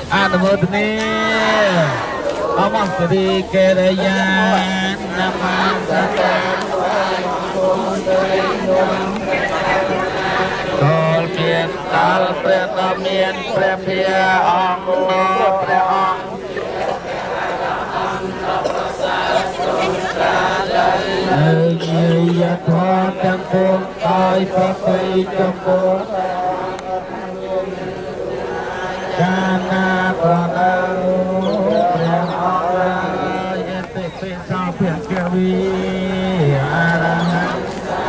Anumodni Omong Sri Kerayan Nama Satan Tol Miên Tal Preta Miên Prepia Ong No Preong Như thoa tăng phương tôi phát huy trong phố Kana còn đâu Prem Ong Ra Yên tịch phê sao phiền kia vi A-ra-hán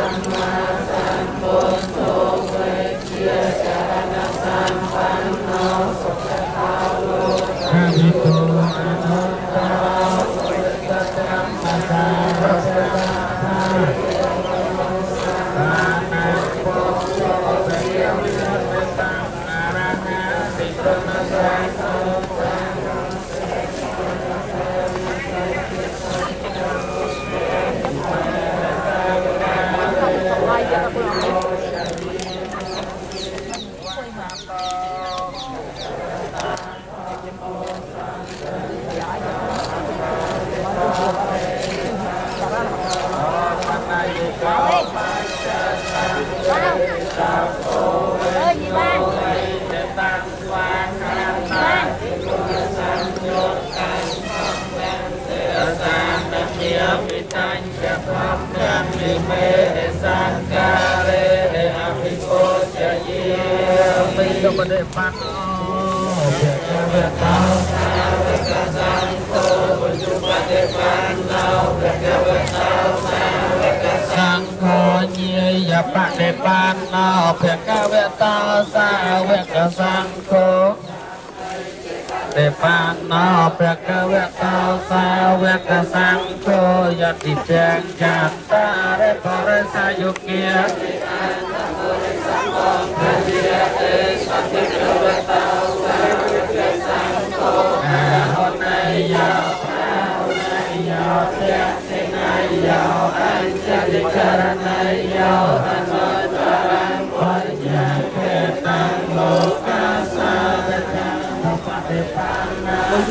Sang kho nhi ya pak de pan no phek ka ve ta sa ve ka sang kho de pan no phek ka ve ta sa ve ka sang kho ya ti phek chan ta re pa re sa yu kia hôm nay giàu thế này giàu anh sẽ đi ra này giàu anh ơi ta đang quay nhà kề tăng lô ca sa bên nhà không phải để pan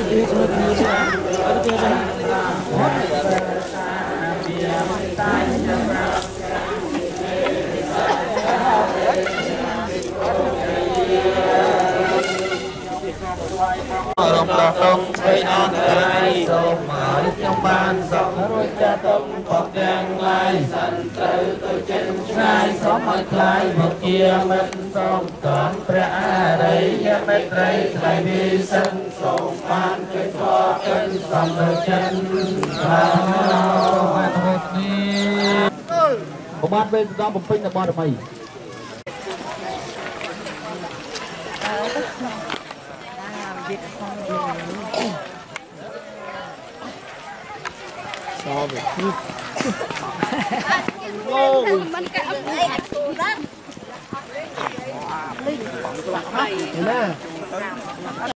Rồng đỏ đông thấy non tay sâu mở trong ban rộng rồi cha tâm Phật giang lai sanh tự tôi chân sai xóm mọi khai một kia mình tôm toàn pra đầy gia mét đầy thầy đi sân sổ ban chơi cho cân dòng đời chân vào hai thằng đi một ban bên ra một pin là bao được mày so với mình cả đó